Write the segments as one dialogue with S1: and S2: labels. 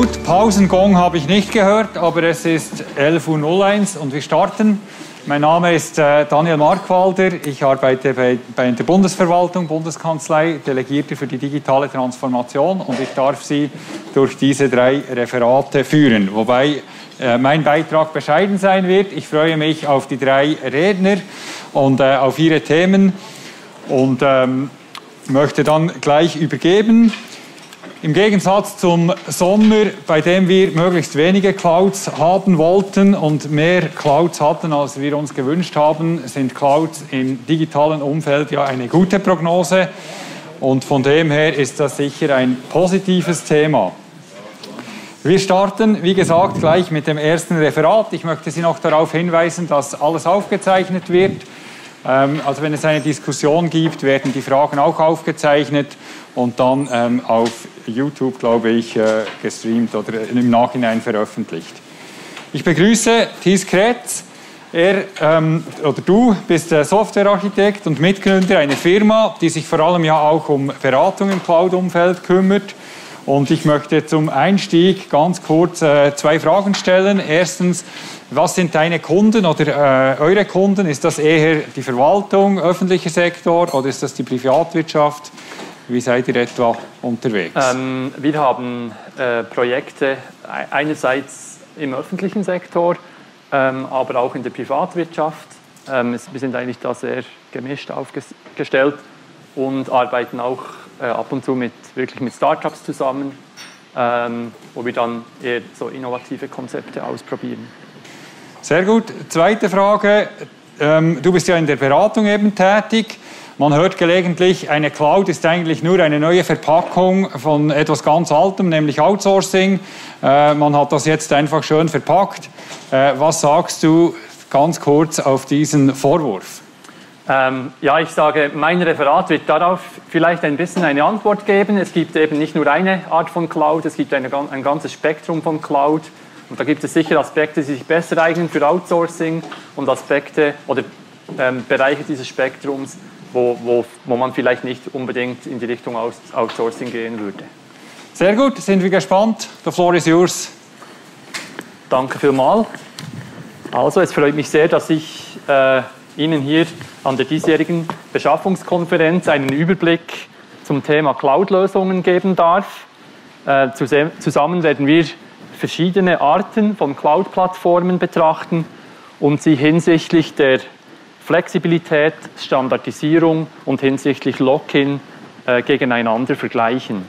S1: Gut, Pausengong habe ich nicht gehört, aber es ist 11:01 Uhr und wir starten. Mein Name ist Daniel Markwalder. Ich arbeite bei der Bundesverwaltung, Bundeskanzlei, Delegierte für die digitale Transformation, und ich darf Sie durch diese 3 Referate führen, wobei mein Beitrag bescheiden sein wird. Ich freue mich auf die 3 Redner und auf ihre Themen und möchte dann gleich übergeben. Im Gegensatz zum Sommer, bei dem wir möglichst wenige Clouds haben wollten und mehr Clouds hatten, als wir uns gewünscht haben, sind Clouds im digitalen Umfeld ja eine gute Prognose. Und von dem her ist das sicher ein positives Thema. Wir starten, wie gesagt, gleich mit dem ersten Referat. Ich möchte Sie noch darauf hinweisen, dass alles aufgezeichnet wird. Also wenn es eine Diskussion gibt, werden die Fragen auch aufgezeichnet und dann auf YouTube, glaube ich, gestreamt oder im Nachhinein veröffentlicht. Ich begrüße Thies Kretz. Du bist Softwarearchitekt und Mitgründer einer Firma, die sich vor allem ja auch um Beratung im Cloud-Umfeld kümmert. Und ich möchte zum Einstieg ganz kurz 2 Fragen stellen. Erstens, was sind deine Kunden oder eure Kunden? Ist das eher die Verwaltung, öffentlicher Sektor, oder ist das die Privatwirtschaft? Wie seid ihr etwa unterwegs?
S2: Wir haben Projekte einerseits im öffentlichen Sektor, aber auch in der Privatwirtschaft. Wir sind eigentlich da sehr gemischt aufgestellt und arbeiten auch ab und zu wirklich mit Startups zusammen, wo wir dann eher so innovative Konzepte ausprobieren.
S1: Sehr gut. Zweite Frage. Du bist ja in der Beratung eben tätig. Man hört gelegentlich, eine Cloud ist eigentlich nur eine neue Verpackung von etwas ganz Altem, nämlich Outsourcing. Man hat das jetzt einfach schön verpackt. Was sagst du ganz kurz auf diesen Vorwurf?
S2: Ja, ich sage, mein Referat wird darauf vielleicht ein bisschen eine Antwort geben. Es gibt eben nicht nur eine Art von Cloud, es gibt ein ganzes Spektrum von Cloud. Und da gibt es sicher Aspekte, die sich besser eignen für Outsourcing und Aspekte oder Bereiche dieses Spektrums, wo man vielleicht nicht unbedingt in die Richtung Outsourcing gehen würde.
S1: Sehr gut, sind wir gespannt. The floor is yours.
S2: Danke vielmals. Also, es freut mich sehr, dass ich Ihnen hier an der diesjährigen Beschaffungskonferenz einen Überblick zum Thema Cloud-Lösungen geben darf. Zusammen werden wir verschiedene Arten von Cloud-Plattformen betrachten und sie hinsichtlich der Flexibilität, Standardisierung und hinsichtlich Lock-in gegeneinander vergleichen.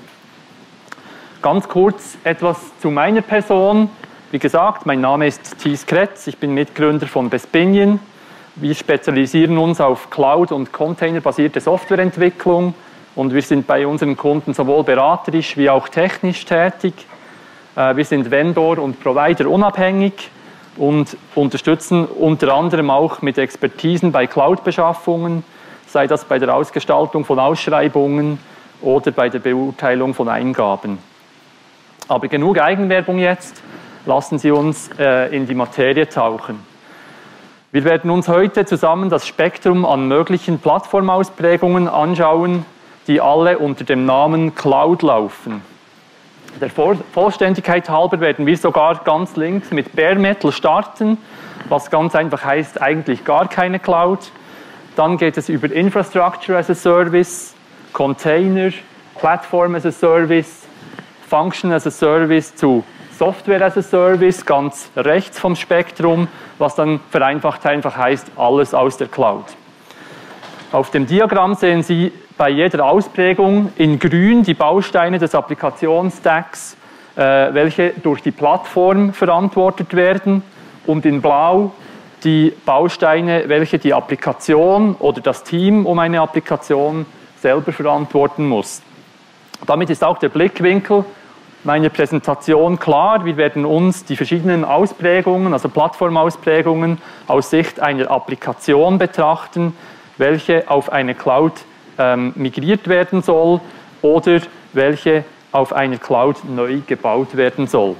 S2: Ganz kurz etwas zu meiner Person. Wie gesagt, mein Name ist Thies Kretz, ich bin Mitgründer von Bespinion. Wir spezialisieren uns auf Cloud- und Container-basierte Softwareentwicklung und wir sind bei unseren Kunden sowohl beraterisch wie auch technisch tätig. Wir sind Vendor und Provider unabhängig und unterstützen unter anderem auch mit Expertisen bei Cloud-Beschaffungen, sei das bei der Ausgestaltung von Ausschreibungen oder bei der Beurteilung von Eingaben. Aber genug Eigenwerbung jetzt, lassen Sie uns in die Materie tauchen. Wir werden uns heute zusammen das Spektrum an möglichen Plattformausprägungen anschauen, die alle unter dem Namen Cloud laufen. Der Vollständigkeit halber werden wir sogar ganz links mit Bare Metal starten, was ganz einfach heißt, eigentlich gar keine Cloud. Dann geht es über Infrastructure as a Service, Container, Platform as a Service, Function as a Service zu Software as a Service, ganz rechts vom Spektrum, was dann vereinfacht einfach heißt, alles aus der Cloud. Auf dem Diagramm sehen Sie bei jeder Ausprägung in grün die Bausteine des Applikationsstacks, welche durch die Plattform verantwortet werden, und in blau die Bausteine, welche die Applikation oder das Team um eine Applikation selber verantworten muss. Damit ist auch der Blickwinkel meiner Präsentation klar. Wir werden uns die verschiedenen Ausprägungen, also Plattformausprägungen, aus Sicht einer Applikation betrachten, welche auf eine Cloud migriert werden soll oder welche auf einer Cloud neu gebaut werden soll.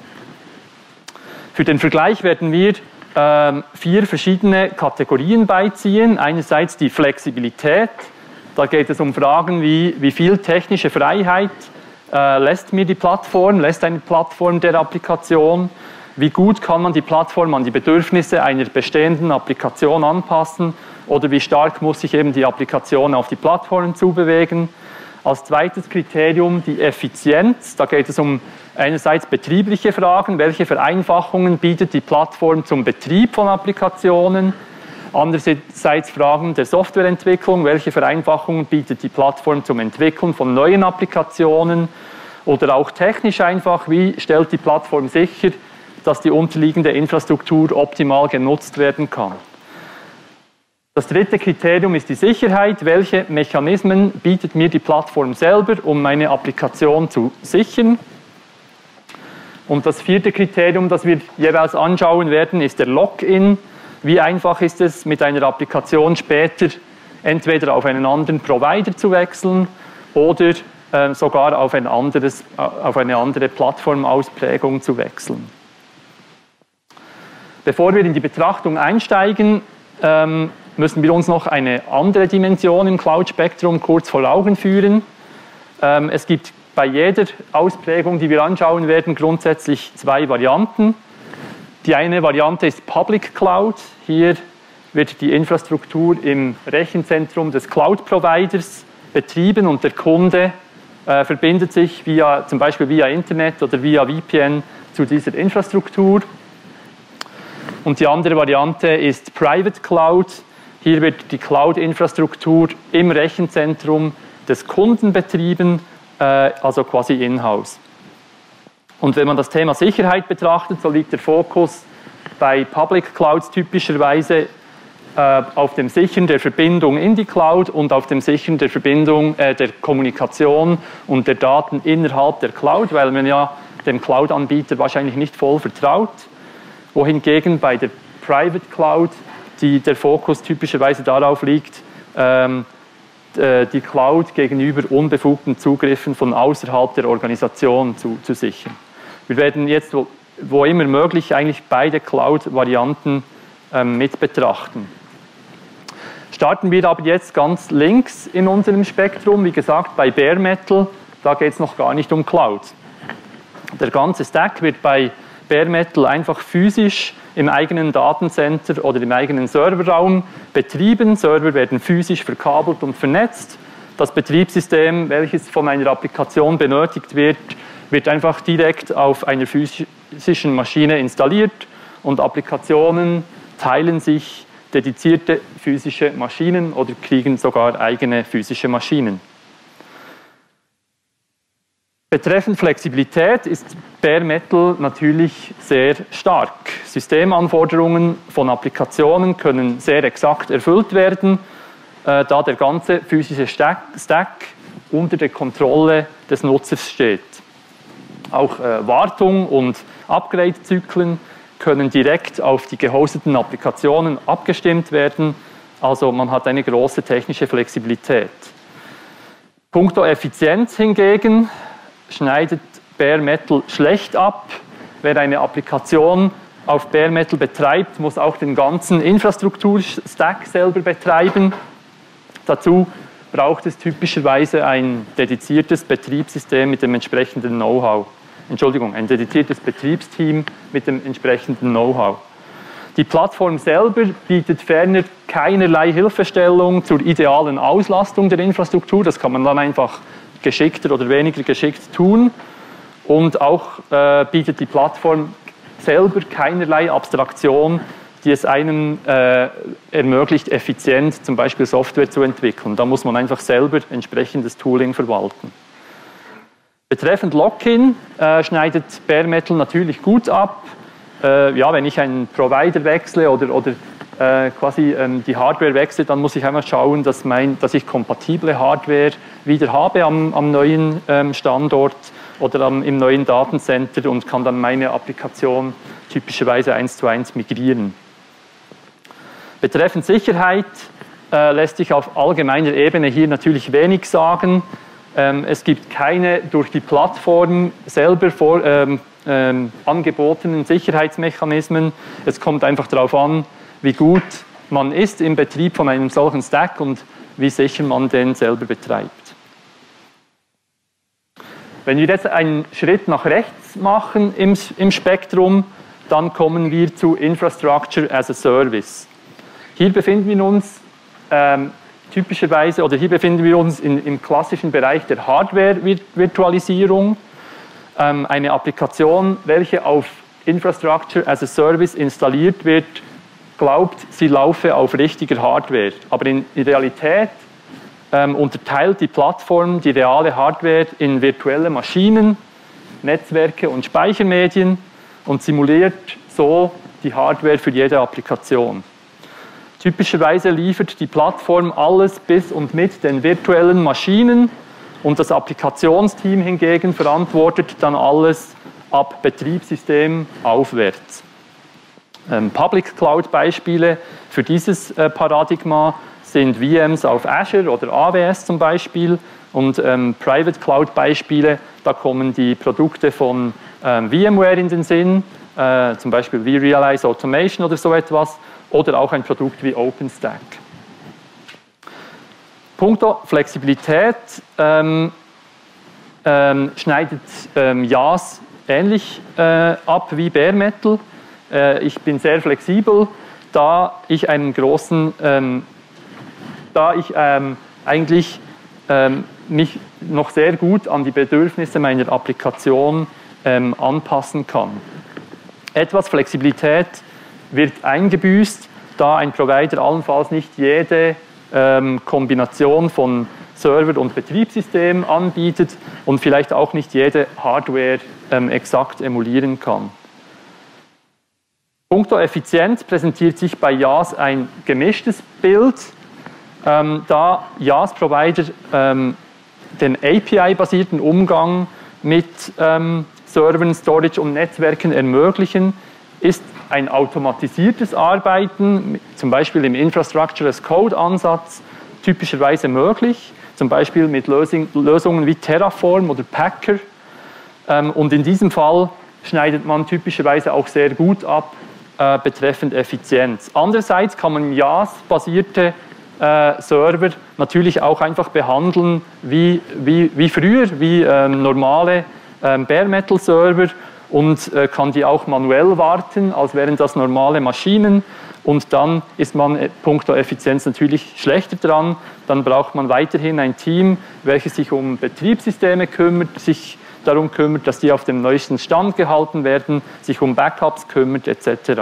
S2: Für den Vergleich werden wir 4 verschiedene Kategorien beiziehen. Einerseits die Flexibilität. Da geht es um Fragen wie viel technische Freiheit lässt eine Plattform der Applikation, wie gut kann man die Plattform an die Bedürfnisse einer bestehenden Applikation anpassen oder wie stark muss sich eben die Applikation auf die Plattform zubewegen. Als zweites Kriterium die Effizienz. Da geht es um einerseits betriebliche Fragen, welche Vereinfachungen bietet die Plattform zum Betrieb von Applikationen, andererseits Fragen der Softwareentwicklung, welche Vereinfachungen bietet die Plattform zum Entwickeln von neuen Applikationen oder auch technisch einfach, wie stellt die Plattform sicher, dass die unterliegende Infrastruktur optimal genutzt werden kann. Das dritte Kriterium ist die Sicherheit. Welche Mechanismen bietet mir die Plattform selber, um meine Applikation zu sichern? Und das vierte Kriterium, das wir jeweils anschauen werden, ist der Login. Wie einfach ist es, mit einer Applikation später entweder auf einen anderen Provider zu wechseln oder sogar auf eine andere Plattformausprägung zu wechseln. Bevor wir in die Betrachtung einsteigen, müssen wir uns noch eine andere Dimension im Cloud-Spektrum kurz vor Augen führen. Es gibt bei jeder Ausprägung, die wir anschauen werden, grundsätzlich zwei Varianten. Die eine Variante ist Public Cloud. Hier wird die Infrastruktur im Rechenzentrum des Cloud-Providers betrieben und der Kunde verbindet sich zum Beispiel via Internet oder via VPN zu dieser Infrastruktur. Und die andere Variante ist Private Cloud. Hier wird die Cloud-Infrastruktur im Rechenzentrum des Kunden betrieben, also quasi in-house. Und wenn man das Thema Sicherheit betrachtet, so liegt der Fokus bei Public Clouds typischerweise auf dem Sichern der Verbindung in die Cloud und auf dem Sichern der Verbindung der Kommunikation und der Daten innerhalb der Cloud, weil man ja dem Cloud-Anbieter wahrscheinlich nicht voll vertraut. Wohingegen bei der Private Cloud der Fokus typischerweise darauf liegt, die Cloud gegenüber unbefugten Zugriffen von außerhalb der Organisation zu sichern. Wir werden jetzt, wo immer möglich, eigentlich beide Cloud-Varianten mit betrachten. Starten wir aber jetzt ganz links in unserem Spektrum, wie gesagt, bei Bare Metal, da geht es noch gar nicht um Cloud. Der ganze Stack wird bei Bare Metal einfach physisch im eigenen Datencenter oder im eigenen Serverraum betrieben. Server werden physisch verkabelt und vernetzt. Das Betriebssystem, welches von einer Applikation benötigt wird, wird einfach direkt auf einer physischen Maschine installiert und Applikationen teilen sich dedizierte physische Maschinen oder kriegen sogar eigene physische Maschinen. Betreffend Flexibilität ist Bare Metal natürlich sehr stark. Systemanforderungen von Applikationen können sehr exakt erfüllt werden, da der ganze physische Stack unter der Kontrolle des Nutzers steht. Auch Wartung und Upgrade-Zyklen können direkt auf die gehosteten Applikationen abgestimmt werden, also man hat eine große technische Flexibilität. Punkto Effizienz hingegen schneidet Bare Metal schlecht ab. Wer eine Applikation auf Bare Metal betreibt, muss auch den ganzen Infrastrukturstack selber betreiben. Dazu braucht es typischerweise ein dediziertes Betriebssystem mit dem entsprechenden Know-how. Entschuldigung, ein dediziertes Betriebsteam mit dem entsprechenden Know-how. Die Plattform selber bietet ferner keinerlei Hilfestellung zur idealen Auslastung der Infrastruktur. Das kann man dann einfach geschickter oder weniger geschickt tun. Und auch bietet die Plattform selber keinerlei Abstraktion, die es einem ermöglicht, effizient zum Beispiel Software zu entwickeln. Da muss man einfach selber entsprechendes Tooling verwalten. Betreffend Login schneidet Bare Metal natürlich gut ab. Ja, wenn ich einen Provider wechsle oder quasi die Hardware wechsle, dann muss ich einmal schauen, dass ich kompatible Hardware wieder habe am neuen Standort oder im neuen Datencenter und kann dann meine Applikation typischerweise 1:1 migrieren. Betreffend Sicherheit lässt sich auf allgemeiner Ebene hier natürlich wenig sagen. Es gibt keine durch die Plattform selber angebotenen Sicherheitsmechanismen. Es kommt einfach darauf an, wie gut man ist im Betrieb von einem solchen Stack und wie sicher man den selber betreibt. Wenn wir jetzt einen Schritt nach rechts machen im Spektrum, dann kommen wir zu Infrastructure as a Service. Hier befinden wir uns typischerweise, oder hier befinden wir uns im klassischen Bereich der Hardware-Virtualisierung. Eine Applikation, welche auf Infrastructure as a Service installiert wird, glaubt, sie laufe auf richtiger Hardware. Aber in Realität unterteilt die Plattform die reale Hardware in virtuelle Maschinen, Netzwerke und Speichermedien und simuliert so die Hardware für jede Applikation. Typischerweise liefert die Plattform alles bis und mit den virtuellen Maschinen und das Applikationsteam hingegen verantwortet dann alles ab Betriebssystem aufwärts. Public Cloud Beispiele für dieses Paradigma sind VMs auf Azure oder AWS zum Beispiel und Private Cloud Beispiele, da kommen die Produkte von VMware in den Sinn, zum Beispiel vRealize Automation oder so etwas, oder auch ein Produkt wie OpenStack. Punkto Flexibilität schneidet IaaS ähnlich ab wie Bare Metal. Ich bin sehr flexibel, da ich eigentlich mich noch sehr gut an die Bedürfnisse meiner Applikation anpassen kann. Etwas Flexibilität wird eingebüßt, da ein Provider allenfalls nicht jede Kombination von Server und Betriebssystem anbietet und vielleicht auch nicht jede Hardware exakt emulieren kann. Punkto Effizienz präsentiert sich bei IaaS ein gemischtes Bild, da IaaS-Provider den API-basierten Umgang mit Servern, Storage und Netzwerken ermöglichen, ist ein automatisiertes Arbeiten, zum Beispiel im Infrastructure as Code-Ansatz, typischerweise möglich, zum Beispiel mit Lösungen wie Terraform oder Packer. Und in diesem Fall schneidet man typischerweise auch sehr gut ab betreffend Effizienz. Andererseits kann man IaaS-basierte Server natürlich auch einfach behandeln wie früher, wie normale Bare-Metal-Server und kann die auch manuell warten, als wären das normale Maschinen. Und dann ist man punkto Effizienz natürlich schlechter dran. Dann braucht man weiterhin ein Team, welches sich um Betriebssysteme kümmert, sich darum kümmert, dass die auf dem neuesten Stand gehalten werden, sich um Backups kümmert etc.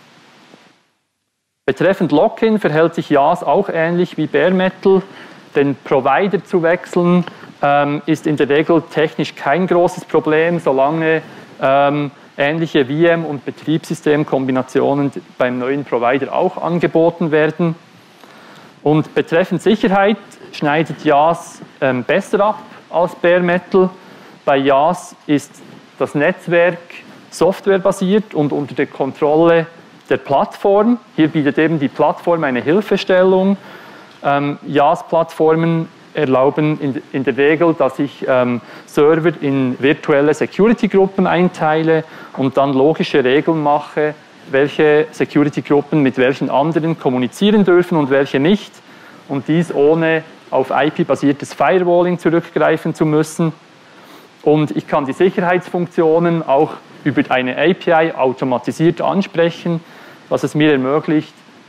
S2: Betreffend Lock-in verhält sich IaaS auch ähnlich wie Bare Metal. Den Provider zu wechseln ist in der Regel technisch kein großes Problem, solange ähnliche VM- und Betriebssystemkombinationen beim neuen Provider auch angeboten werden. Und betreffend Sicherheit schneidet IaaS besser ab als Bare Metal. Bei IaaS ist das Netzwerk softwarebasiert und unter der Kontrolle der Plattform. Hier bietet eben die Plattform eine Hilfestellung. IaaS-Plattformen erlauben in der Regel, dass ich Server in virtuelle Security-Gruppen einteile und dann logische Regeln mache, welche Security-Gruppen mit welchen anderen kommunizieren dürfen und welche nicht. Und dies ohne auf IP-basiertes Firewalling zurückgreifen zu müssen. Und ich kann die Sicherheitsfunktionen auch über eine API automatisiert ansprechen, was es mir ermöglicht,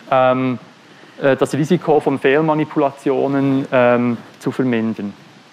S2: das Risiko von Fehlmanipulationen zu vermindern.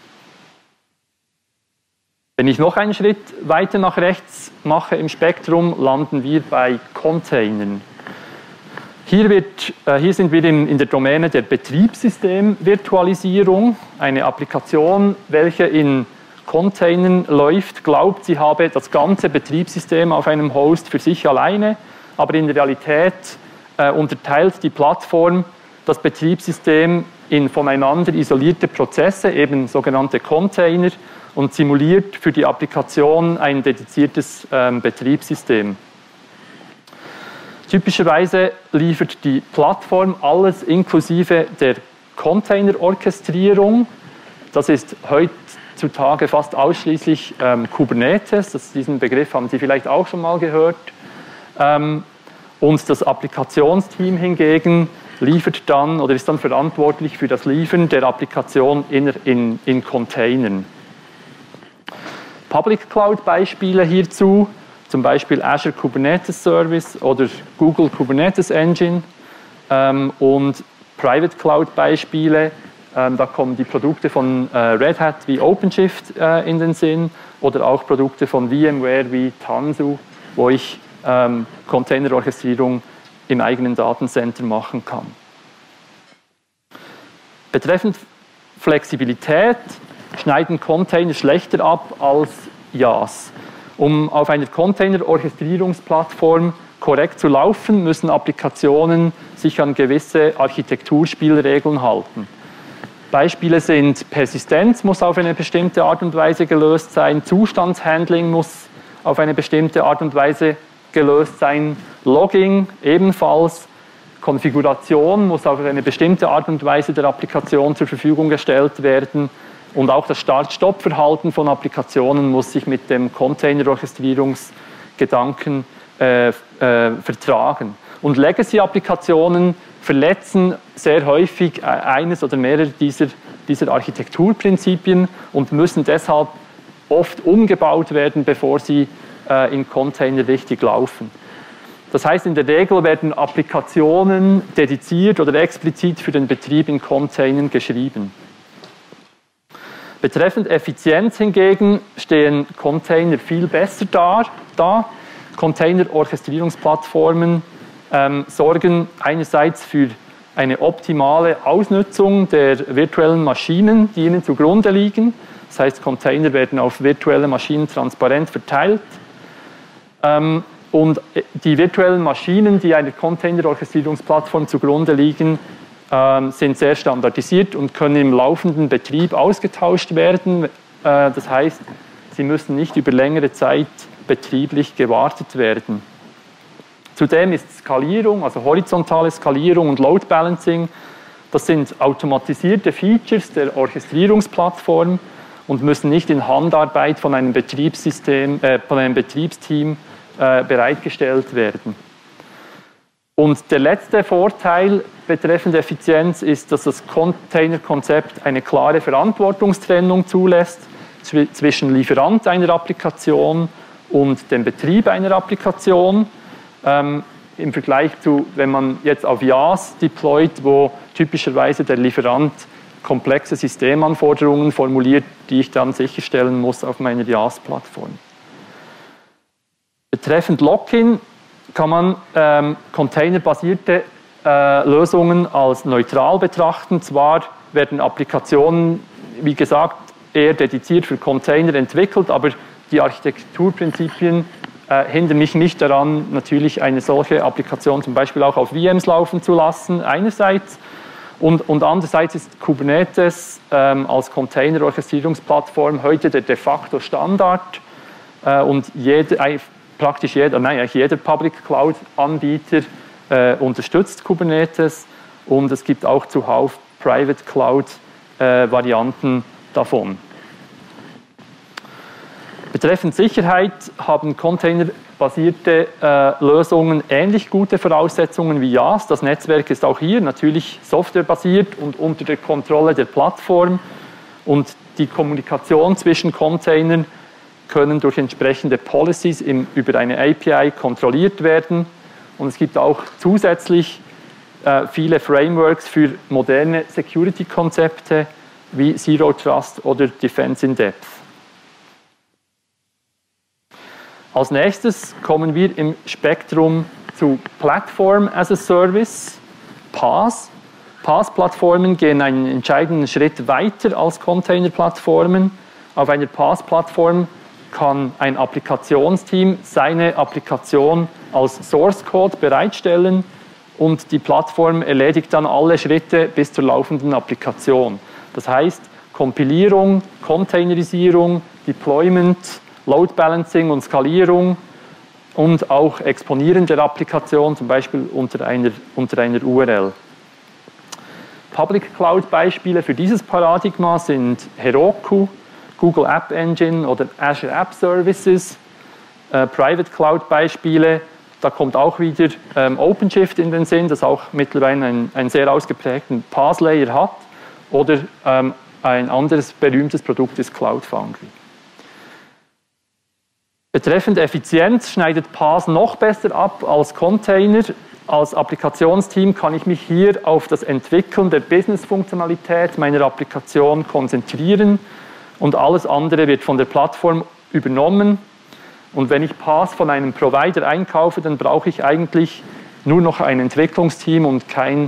S2: Wenn ich noch einen Schritt weiter nach rechts mache im Spektrum, landen wir bei Containern. Hier sind wir in der Domäne der Betriebssystemvirtualisierung. Eine Applikation, welche in Containern läuft, glaubt, sie habe das ganze Betriebssystem auf einem Host für sich alleine, aber in der Realität unterteilt die Plattform das Betriebssystem in voneinander isolierte Prozesse, eben sogenannte Container, und simuliert für die Applikation ein dediziertes Betriebssystem. Typischerweise liefert die Plattform alles inklusive der Container-Orchestrierung. Das ist heutzutage fast ausschließlich Kubernetes. Diesen Begriff haben Sie vielleicht auch schon mal gehört. Und das Applikationsteam hingegen liefert dann oder ist dann verantwortlich für das Liefern der Applikation in Containern. Public Cloud-Beispiele hierzu, zum Beispiel Azure Kubernetes Service oder Google Kubernetes Engine und Private Cloud-Beispiele. Da kommen die Produkte von Red Hat wie OpenShift in den Sinn oder auch Produkte von VMware wie Tanzu, wo ich Containerorchestrierung im eigenen Datencenter machen kann. Betreffend Flexibilität schneiden Container schlechter ab als IaaS. Um auf einer Container-Orchestrierungsplattform korrekt zu laufen, müssen Applikationen sich an gewisse Architekturspielregeln halten. Beispiele sind Persistenz muss auf eine bestimmte Art und Weise gelöst sein, Zustandshandling muss auf eine bestimmte Art und Weise gelöst sein, Logging ebenfalls, Konfiguration muss auf eine bestimmte Art und Weise der Applikation zur Verfügung gestellt werden und auch das Start-Stopp-Verhalten von Applikationen muss sich mit dem Container-Orchestrierungsgedanken vertragen. Und Legacy-Applikationen verletzen sehr häufig eines oder mehrere dieser Architekturprinzipien und müssen deshalb oft umgebaut werden, bevor sie in Container richtig laufen. Das heißt, in der Regel werden Applikationen dediziert oder explizit für den Betrieb in Containern geschrieben. Betreffend Effizienz hingegen stehen Container viel besser da. Container-Orchestrierungsplattformen sorgen einerseits für eine optimale Ausnutzung der virtuellen Maschinen, die ihnen zugrunde liegen. Das heißt, Container werden auf virtuelle Maschinen transparent verteilt. Und die virtuellen Maschinen, die einer Container-Orchestrierungsplattform zugrunde liegen, sind sehr standardisiert und können im laufenden Betrieb ausgetauscht werden. Das heißt, sie müssen nicht über längere Zeit betrieblich gewartet werden. Zudem ist Skalierung, also horizontale Skalierung und Load Balancing, das sind automatisierte Features der Orchestrierungsplattform und müssen nicht in Handarbeit von einem Betriebsteam bereitgestellt werden. Und der letzte Vorteil betreffend Effizienz ist, dass das Container-Konzept eine klare Verantwortungstrennung zulässt zwischen Lieferant einer Applikation und dem Betrieb einer Applikation. Im Vergleich zu, wenn man jetzt auf IaaS deployt, wo typischerweise der Lieferant komplexe Systemanforderungen formuliert, die ich dann sicherstellen muss auf meiner IaaS-Plattform. Betreffend Lock-in kann man containerbasierte Lösungen als neutral betrachten. Zwar werden Applikationen, wie gesagt, eher dediziert für Container entwickelt, aber die Architekturprinzipien hindern mich nicht daran, natürlich eine solche Applikation zum Beispiel auch auf VMs laufen zu lassen, einerseits. Und andererseits ist Kubernetes als Container-Orchestrierungsplattform heute der de facto Standard und praktisch jeder Public Cloud-Anbieter unterstützt Kubernetes und es gibt auch zuhauf Private Cloud-Varianten davon. Betreffend Sicherheit haben containerbasierte Lösungen ähnlich gute Voraussetzungen wie IaaS. Das Netzwerk ist auch hier natürlich softwarebasiert und unter der Kontrolle der Plattform. Und die Kommunikation zwischen Containern können durch entsprechende Policies über eine API kontrolliert werden. Und es gibt auch zusätzlich viele Frameworks für moderne Security-Konzepte wie Zero Trust oder Defense in Depth. Als nächstes kommen wir im Spektrum zu Platform as a Service, PaaS. PaaS-Plattformen gehen einen entscheidenden Schritt weiter als Container-Plattformen. Auf einer PaaS-Plattform kann ein Applikationsteam seine Applikation als Source Code bereitstellen und die Plattform erledigt dann alle Schritte bis zur laufenden Applikation. Das heißt, Kompilierung, Containerisierung, Deployment, Load Balancing und Skalierung und auch Exponieren der Applikation, zum Beispiel unter einer URL. Public Cloud Beispiele für dieses Paradigma sind Heroku, Google App Engine oder Azure App Services. Private Cloud Beispiele, da kommt auch wieder OpenShift in den Sinn, das auch mittlerweile einen sehr ausgeprägten PaaS-Layer hat. Oder ein anderes berühmtes Produkt ist Cloud Foundry. Betreffend Effizienz schneidet PaaS noch besser ab als Container. Als Applikationsteam kann ich mich hier auf das Entwickeln der Business-Funktionalität meiner Applikation konzentrieren und alles andere wird von der Plattform übernommen. Und wenn ich PaaS von einem Provider einkaufe, dann brauche ich eigentlich nur noch ein Entwicklungsteam und kein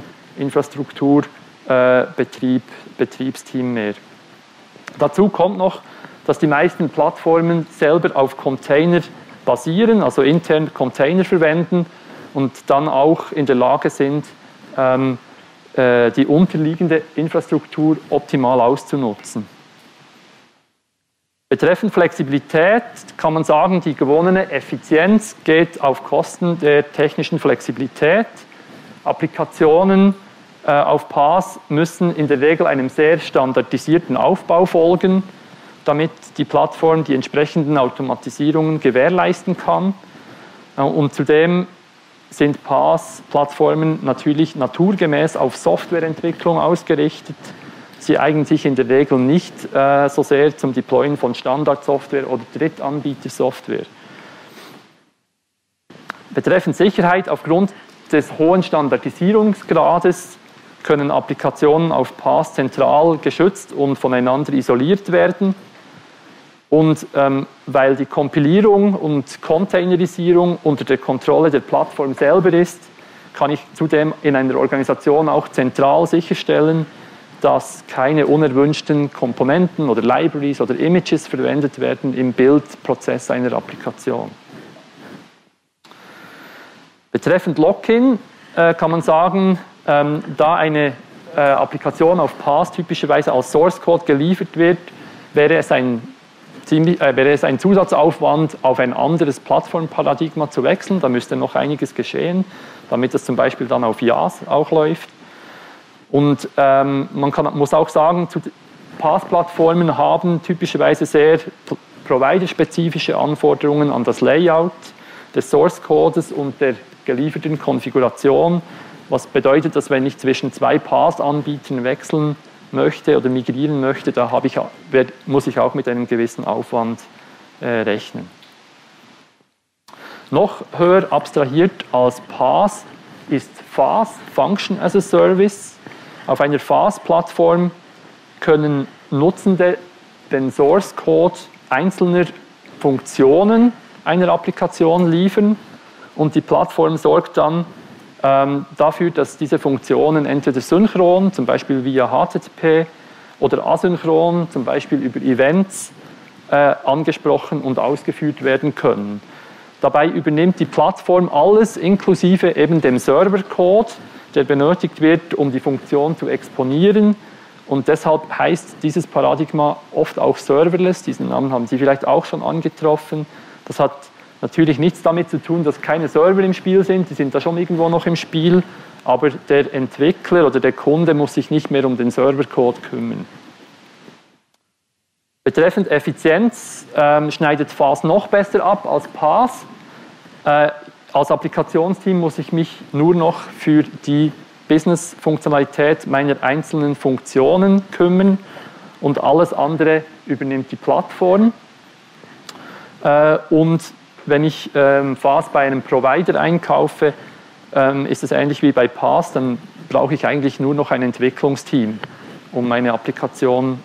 S2: Betriebsteam mehr. Dazu kommt noch, dass die meisten Plattformen selber auf Container basieren, also intern Container verwenden und dann auch in der Lage sind, die unterliegende Infrastruktur optimal auszunutzen. Betreffend Flexibilität kann man sagen, die gewonnene Effizienz geht auf Kosten der technischen Flexibilität. Applikationen auf PaaS müssen in der Regel einem sehr standardisierten Aufbau folgen, damit die Plattform die entsprechenden Automatisierungen gewährleisten kann. Und zudem sind PaaS-Plattformen natürlich naturgemäß auf Softwareentwicklung ausgerichtet. Sie eignen sich in der Regel nicht so sehr zum Deployen von Standardsoftware oder Drittanbietersoftware. Betreffend Sicherheit, aufgrund des hohen Standardisierungsgrades können Applikationen auf PaaS zentral geschützt und voneinander isoliert werden. Und weil die Kompilierung und Containerisierung unter der Kontrolle der Plattform selber ist, kann ich zudem in einer Organisation auch zentral sicherstellen, dass keine unerwünschten Komponenten oder Libraries oder Images verwendet werden im Bildprozess einer Applikation. Betreffend Lock-in kann man sagen, da eine Applikation auf PaaS typischerweise als Source Code geliefert wird, wäre es ein Zusatzaufwand, auf ein anderes Plattformparadigma zu wechseln. Da müsste noch einiges geschehen, damit es zum Beispiel dann auf IaaS auch läuft. Und muss auch sagen, PaaS-Plattformen haben typischerweise sehr providerspezifische Anforderungen an das Layout des Source-Codes und der gelieferten Konfiguration, was bedeutet, dass wenn ich zwischen zwei PaaS-Anbietern wechseln möchte oder migrieren möchte, da muss ich auch mit einem gewissen Aufwand rechnen. Noch höher abstrahiert als PaaS ist FaaS, Function as a Service. Auf einer FaaS-Plattform können Nutzende den Source Code einzelner Funktionen einer Applikation liefern und die Plattform sorgt dann dafür, dass diese Funktionen entweder synchron, zum Beispiel via HTTP, oder asynchron, zum Beispiel über Events, angesprochen und ausgeführt werden können. Dabei übernimmt die Plattform alles inklusive eben dem Servercode, der benötigt wird, um die Funktion zu exponieren. Und deshalb heißt dieses Paradigma oft auch Serverless. Diesen Namen haben Sie vielleicht auch schon angetroffen. Das hat natürlich nichts damit zu tun, dass keine Server im Spiel sind. Die sind da schon irgendwo noch im Spiel. Aber der Entwickler oder der Kunde muss sich nicht mehr um den Servercode kümmern. Betreffend Effizienz schneidet FaaS noch besser ab als PaaS. Als Applikationsteam muss ich mich nur noch für die Business-Funktionalität meiner einzelnen Funktionen kümmern und alles andere übernimmt die Plattform. Und wenn ich FaaS bei einem Provider einkaufe, ist es ähnlich wie bei PaaS, dann brauche ich eigentlich nur noch ein Entwicklungsteam, um meine Applikation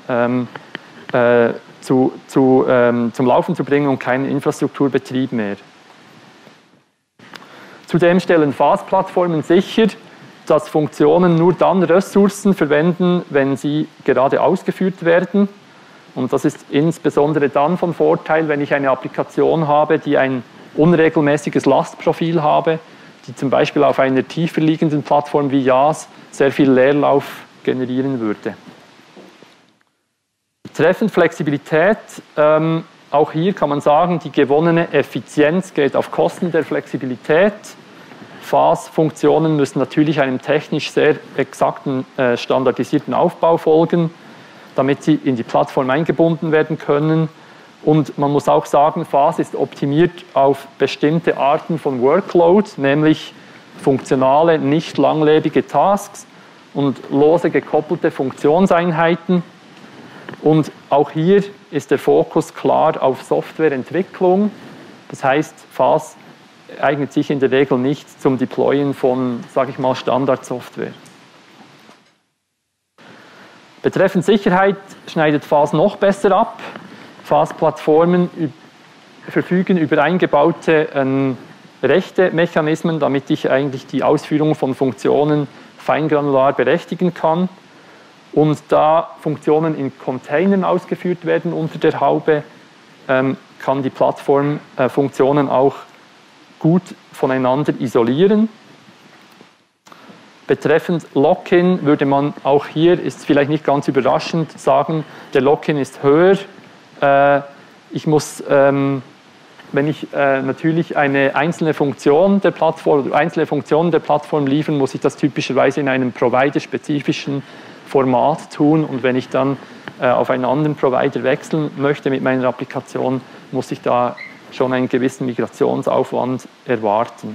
S2: zum Laufen zu bringen und keinen Infrastrukturbetrieb mehr. Zudem stellen FaaS-Plattformen sicher, dass Funktionen nur dann Ressourcen verwenden, wenn sie gerade ausgeführt werden. Und das ist insbesondere dann von Vorteil, wenn ich eine Applikation habe, die ein unregelmäßiges Lastprofil habe, die zum Beispiel auf einer tiefer liegenden Plattform wie IaaS sehr viel Leerlauf generieren würde. Betreffend Flexibilität, auch hier kann man sagen, die gewonnene Effizienz geht auf Kosten der Flexibilität. FaaS-Funktionen müssen natürlich einem technisch sehr exakten, standardisierten Aufbau folgen, damit sie in die Plattform eingebunden werden können. Und man muss auch sagen, FaaS ist optimiert auf bestimmte Arten von Workload, nämlich funktionale, nicht langlebige Tasks und lose gekoppelte Funktionseinheiten. Und auch hier ist der Fokus klar auf Softwareentwicklung. Das heißt, FAS eignet sich in der Regel nicht zum Deployen von, sage ich mal, Standardsoftware. Betreffend Sicherheit schneidet FAS noch besser ab. FAS-Plattformen verfügen über eingebaute Rechte-Mechanismen, damit ich eigentlich die Ausführung von Funktionen feingranular berechtigen kann. Und da Funktionen in Containern ausgeführt werden unter der Haube, kann die Plattform Funktionen auch gut voneinander isolieren. Betreffend Lock-in würde man auch hier, ist vielleicht nicht ganz überraschend, sagen, der Lock-in ist höher. Ich muss, wenn ich natürlich eine einzelne Funktion der Plattform oder einzelne Funktionen der Plattform liefern, muss ich das typischerweise in einem providerspezifischen Format tun. Und wenn ich dann auf einen anderen Provider wechseln möchte mit meiner Applikation, muss ich da schon einen gewissen Migrationsaufwand erwarten.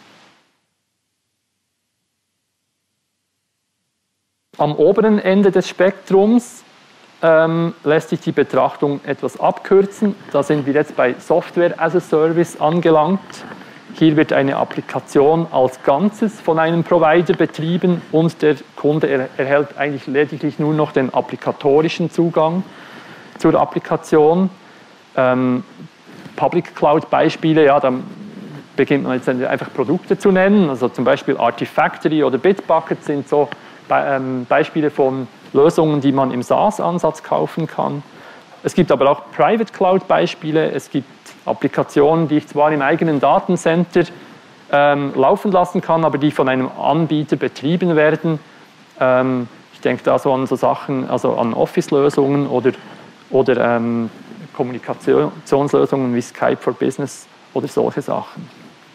S2: Am oberen Ende des Spektrums lässt sich die Betrachtung etwas abkürzen. Da sind wir jetzt bei Software as a Service angelangt. Hier wird eine Applikation als Ganzes von einem Provider betrieben und der Kunde erhält eigentlich lediglich nur noch den applikatorischen Zugang zur Applikation. Public Cloud Beispiele, ja, dann beginnt man jetzt einfach Produkte zu nennen, also zum Beispiel Artifactory oder Bitbucket sind so Beispiele von Lösungen, die man im SaaS-Ansatz kaufen kann. Es gibt aber auch Private Cloud Beispiele, es gibt Applikationen, die ich zwar im eigenen Datencenter laufen lassen kann, aber die von einem Anbieter betrieben werden. Ich denke da so an so Sachen, also an Office-Lösungen oder Kommunikationslösungen wie Skype for Business oder solche Sachen.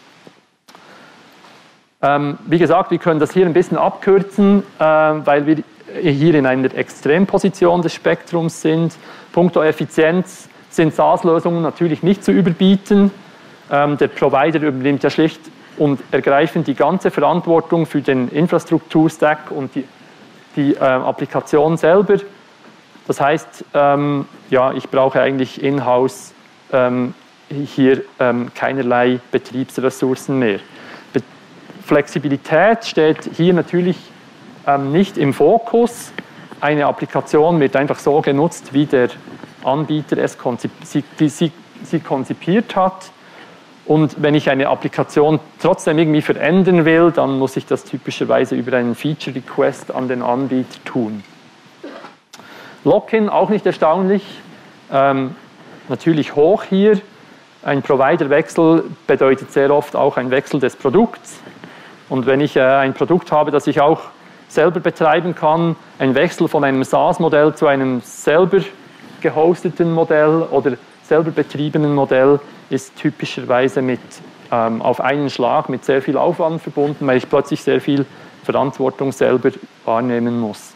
S2: Wie gesagt, wir können das hier ein bisschen abkürzen, weil wir hier in einer Extremposition des Spektrums sind. Punkto Effizienz sind SaaS-Lösungen natürlich nicht zu überbieten. Der Provider übernimmt ja schlicht und ergreifend die ganze Verantwortung für den Infrastrukturstack und die Applikation selber. Das heißt, ja, ich brauche eigentlich in-house hier keinerlei Betriebsressourcen mehr. Flexibilität steht hier natürlich nicht im Fokus. Eine Applikation wird einfach so genutzt, wie der Anbieter sie konzipiert hat. Und wenn ich eine Applikation trotzdem irgendwie verändern will, dann muss ich das typischerweise über einen Feature-Request an den Anbieter tun. Lock-in, auch nicht erstaunlich, natürlich hoch hier. Ein Providerwechsel bedeutet sehr oft auch ein Wechsel des Produkts. Und wenn ich ein Produkt habe, das ich auch selber betreiben kann, ein Wechsel von einem SaaS-Modell zu einem selber gehosteten Modell oder selber betriebenen Modell ist typischerweise auf einen Schlag mit sehr viel Aufwand verbunden, weil ich plötzlich sehr viel Verantwortung selber wahrnehmen muss.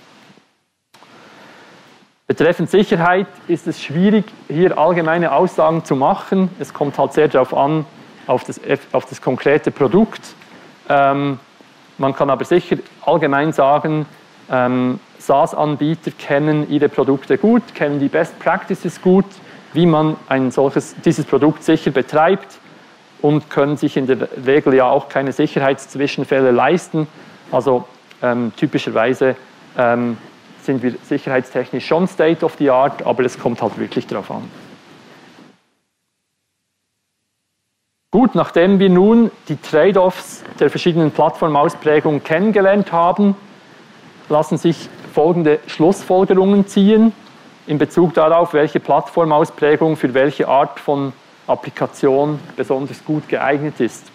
S2: Betreffend Sicherheit ist es schwierig, hier allgemeine Aussagen zu machen. Es kommt halt sehr darauf an, auf das konkrete Produkt. Man kann aber sicher allgemein sagen, SaaS-Anbieter kennen ihre Produkte gut, kennen die Best Practices gut, wie man dieses Produkt sicher betreibt und können sich in der Regel ja auch keine Sicherheitszwischenfälle leisten. Also typischerweise sind wir sicherheitstechnisch schon State of the Art, aber es kommt halt wirklich darauf an. Gut, nachdem wir nun die Trade-offs der verschiedenen Plattformausprägungen kennengelernt haben, lassen sich folgende Schlussfolgerungen ziehen in Bezug darauf, welche Plattformausprägung für welche Art von Applikation besonders gut geeignet ist.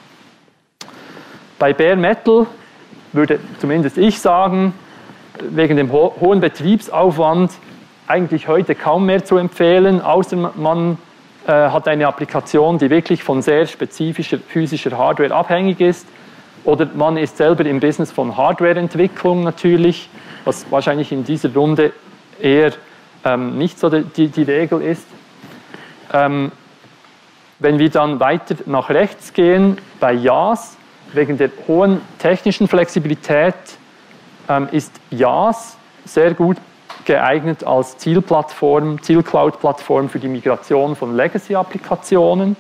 S2: Bei Bare Metal würde zumindest ich sagen, wegen dem hohen Betriebsaufwand eigentlich heute kaum mehr zu empfehlen, außer man hat eine Applikation, die wirklich von sehr spezifischer physischer Hardware abhängig ist, oder man ist selber im Business von Hardwareentwicklung natürlich, was wahrscheinlich in dieser Runde eher nicht so die Regel ist. Wenn wir dann weiter nach rechts gehen, bei IaaS, wegen der hohen technischen Flexibilität ist IaaS sehr gut geeignet als Zielcloud-Plattform für die Migration von Legacy-Applikationen.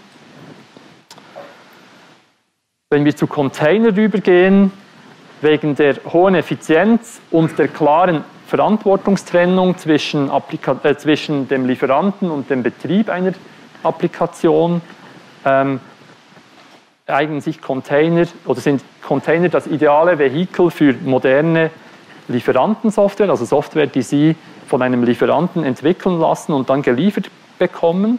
S2: Wenn wir zu Container rübergehen, wegen der hohen Effizienz und der klaren Verantwortungstrennung zwischen dem Lieferanten und dem Betrieb einer Applikation, eignen sich Container oder sind Container das ideale Vehikel für moderne Lieferantensoftware, also Software, die Sie von einem Lieferanten entwickeln lassen und dann geliefert bekommen.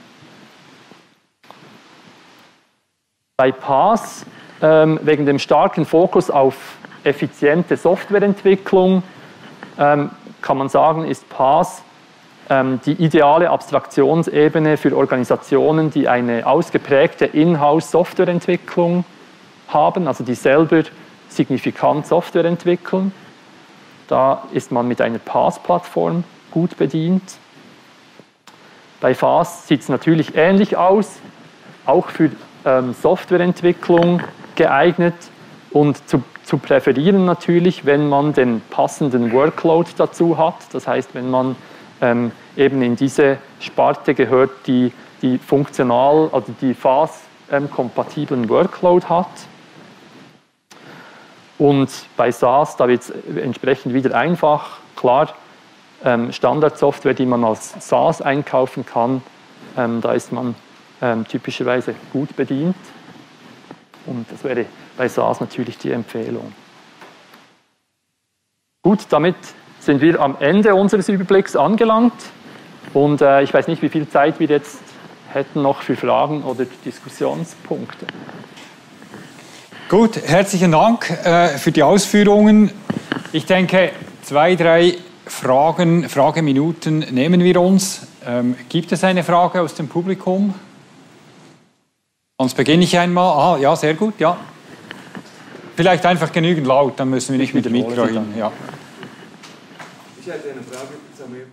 S2: Bei PaaS, wegen dem starken Fokus auf effiziente Softwareentwicklung, kann man sagen, ist PaaS die ideale Abstraktionsebene für Organisationen, die eine ausgeprägte Inhouse-Softwareentwicklung haben, also die selber signifikant Software entwickeln. Da ist man mit einer PaaS-Plattform gut bedient. Bei FaaS sieht es natürlich ähnlich aus, auch für Softwareentwicklung geeignet und zu präferieren natürlich, wenn man den passenden Workload dazu hat. Das heißt, wenn man eben in diese Sparte gehört, die funktional, also die FaaS-kompatiblen Workload hat. Und bei SaaS, da wird es entsprechend wieder einfach, klar, Standardsoftware, die man als SaaS einkaufen kann, da ist man typischerweise gut bedient. Und das wäre bei SaaS natürlich die Empfehlung. Gut, damit sind wir am Ende unseres Überblicks angelangt. Und ich weiß nicht, wie viel Zeit wir jetzt hätten noch für Fragen oder Diskussionspunkte.
S1: Gut, herzlichen Dank für die Ausführungen. Ich denke, 2, 3 Frageminuten nehmen wir uns. Gibt es eine Frage aus dem Publikum? Sonst beginne ich einmal. Ja, sehr gut, ja. Vielleicht einfach genügend laut, dann müssen wir nicht mit dem Mikro hin. Ja.
S3: Ich hätte eine Frage zu mir.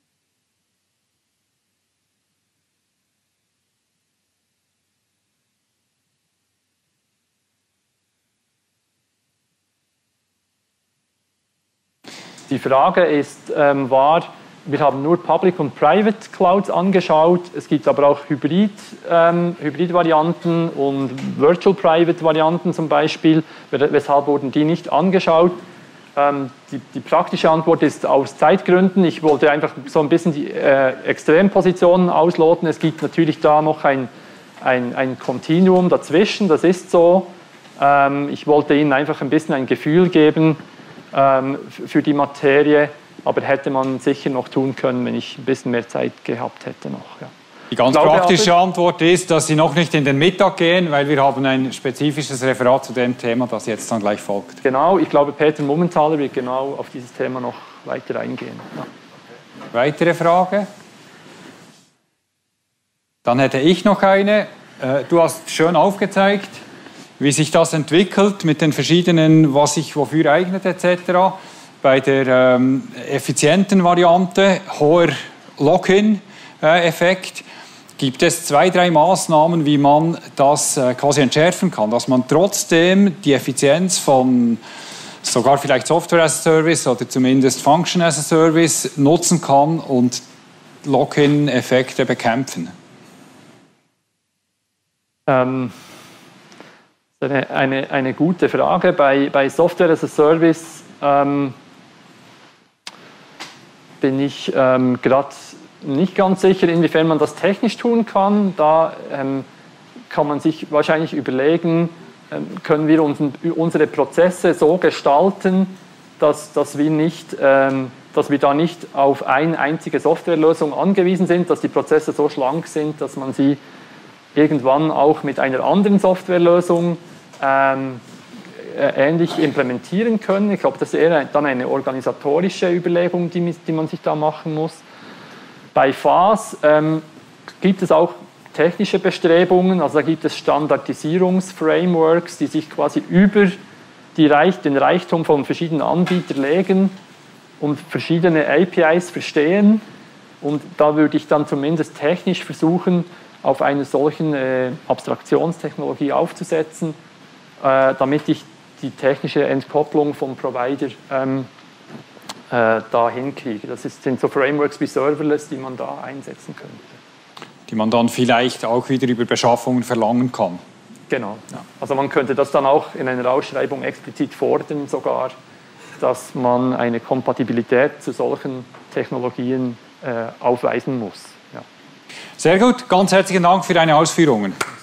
S2: Die Frage ist, wir haben nur Public und Private Clouds angeschaut. Es gibt aber auch Hybrid-Varianten und Virtual Private Varianten zum Beispiel. Weshalb wurden die nicht angeschaut? Die praktische Antwort ist aus Zeitgründen. Ich wollte einfach so ein bisschen die Extrempositionen ausloten. Es gibt natürlich da noch ein Kontinuum dazwischen, das ist so. Ich wollte Ihnen einfach ein bisschen ein Gefühl geben für die Materie, aber hätte man sicher noch tun können, wenn ich ein bisschen mehr Zeit gehabt hätte noch. Ja.
S1: Die ganz praktische Antwort ist, dass Sie noch nicht in den Mittag gehen, weil wir haben ein spezifisches Referat zu dem Thema, das jetzt dann gleich folgt.
S2: Genau, ich glaube, Peter Mumenthaler wird genau auf dieses Thema noch weiter eingehen. Ja.
S1: Weitere Frage? Dann hätte ich noch eine. Du hast schön aufgezeigt, wie sich das entwickelt mit den verschiedenen, was sich wofür eignet etc. Bei der effizienten Variante, hoher Lock-in-Effekt, gibt es 2, 3 Maßnahmen, wie man das quasi entschärfen kann, dass man trotzdem die Effizienz von sogar vielleicht Software as a Service oder zumindest Function as a Service nutzen kann und Lock-in-Effekte bekämpfen.
S2: Eine gute Frage. Bei Software as a Service bin ich gerade nicht ganz sicher, inwiefern man das technisch tun kann. Da kann man sich wahrscheinlich überlegen, können wir unsere Prozesse so gestalten, dass wir da nicht auf eine einzige Softwarelösung angewiesen sind, dass die Prozesse so schlank sind, dass man sie irgendwann auch mit einer anderen Softwarelösung ähnlich implementieren können. Ich glaube, das ist eher dann eine organisatorische Überlegung, die man sich da machen muss. Bei FaaS gibt es auch technische Bestrebungen, also da gibt es Standardisierungsframeworks, die sich quasi über den Reichtum von verschiedenen Anbietern legen und verschiedene APIs verstehen. Und da würde ich dann zumindest technisch versuchen, auf einer solchen Abstraktionstechnologie aufzusetzen, damit ich die technische Entkopplung vom Provider da hinkriege. Das sind so Frameworks wie Serverless, die man da einsetzen könnte.
S1: Die man dann vielleicht auch wieder über Beschaffungen verlangen kann.
S2: Genau. Ja. Also man könnte das dann auch in einer Ausschreibung explizit fordern sogar, dass man eine Kompatibilität zu solchen Technologien aufweisen muss. Ja.
S1: Sehr gut, ganz herzlichen Dank für deine Ausführungen.